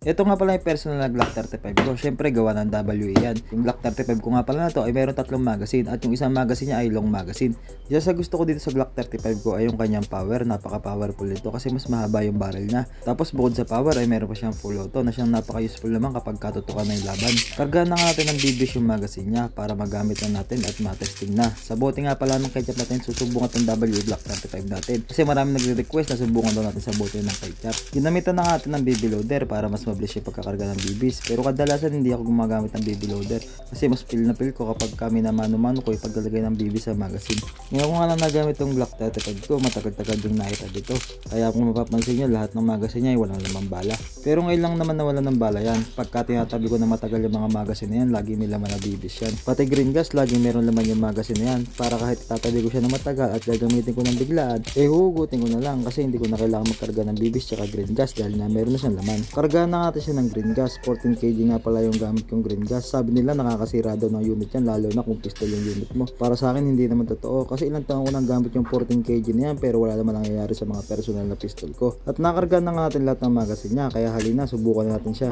Ito nga pala yung personal na Glock 35 ko. Syempre gawa ng WE yan. Yung Glock 35 ko nga pala na to ay mayroon 3 magazine at yung isang magazine niya ay long magazine. Isa sa gusto ko dito sa Glock 35 ko ay yung kanyang power. Napaka powerful nito kasi mas mahaba yung barrel niya. Tapos bukod sa power ay meron pa siyang full auto na siyang napaka useful naman kapag katutukan na yung laban. Kargaan na nga natin ng BBs yung magazine niya para magamit na natin at matesting na. Sa bote nga pala ng ketchup natin susubukan itong WE Glock 35 natin. Kasi marami nagre-request na subukan daw natin sa bote ng ketchup. Ginamitan na nga natin ng BB loader para mas mabilis yung pagkakarga ng BBs. Pero kadalasan hindi ako gumagamit ng BB loader kasi mas feel na feel ko kapag kami na mano-mano ko yung paglalagay ng BB sa magazine. Ngayon ko nga lang nagamit yung Glock 35 ko, matagal-tagal yung nakita dito. Kaya kung mapapansin nyo, lahat ng magazine niya ay walang lamang bala. Pero ngayon lang naman nawala ng bala yan. Pagka tinatabi ko na matagal yung mga magazine na yan, lagi may laman na BBs yan. Pati green gas, lagi meron laman yung magazine na yan. Para kahit tatabi ko siya na matagal at gagamitin ko ng biglaan, hugutin ko na lang kasi hindi ko na kailangan magkarga ng BBs tsaka green gas dahil na meron na siyang laman. Kargaan na natin siya ng green gas. 14 kg nga pala yung gamit kong green gas. Sabi nila nakakasira daw ng unit yan, lalo na kung pistol yung unit mo. Para sa akin hindi naman totoo kasi ilang taon ko nang gamit yung 14 kg na yan pero wala naman nangyayari sa mga personal na pistol ko. At nakarga na nga natin lahat ng magazine niya kaya halina subukan natin siya.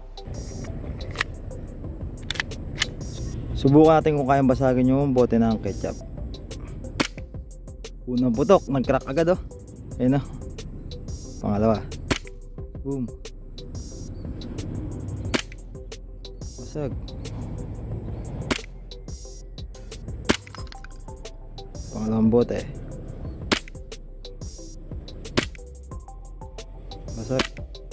Subukan natin kung kayang basagin yung bote ng ketchup. Unang putok, nag-crack agad oh. Ayun oh. Pangalawa. Boom. Basag. Pangalawang bote. Basag.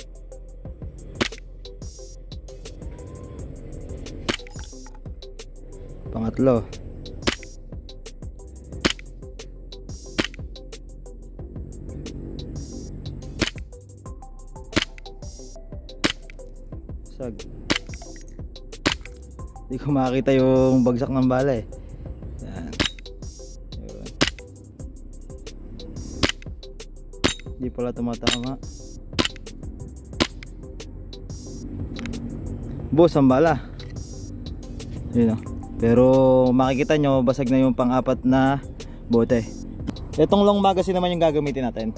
Pangatlo. Basag. Hindi ko makita yung bagsak ng bala eh. Yan. Yun. Hindi pala tumatama. Boss ang bala. Yun o. Pero makikita nyo basag na yung pang-apat na bote. Itong long magazine naman yung gagamitin natin.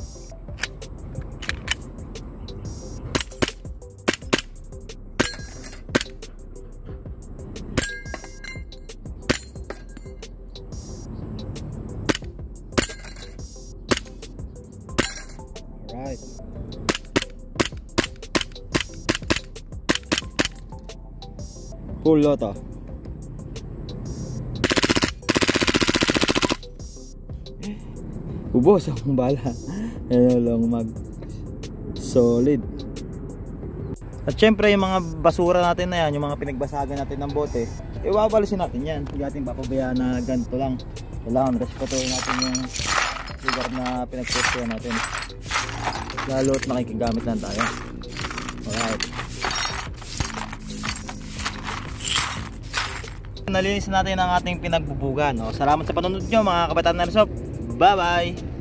Alright. Full auto. Ubos ang bala. Ayan lang mag solid. At syempre yung mga basura natin na yan, yung mga pinagbasagan natin ng bote, iwawalisin natin yan. Hindi natin papabayaan na ganito lang. Kailangan respetuhin natin yung lugar na pinagpustuhan natin. Lalo at nakikigamit lang tayo. Alright. Nalinis natin ang ating pinagbubugan. Salamat sa panonood nyo mga kabataan na Airsoft. Bye bye!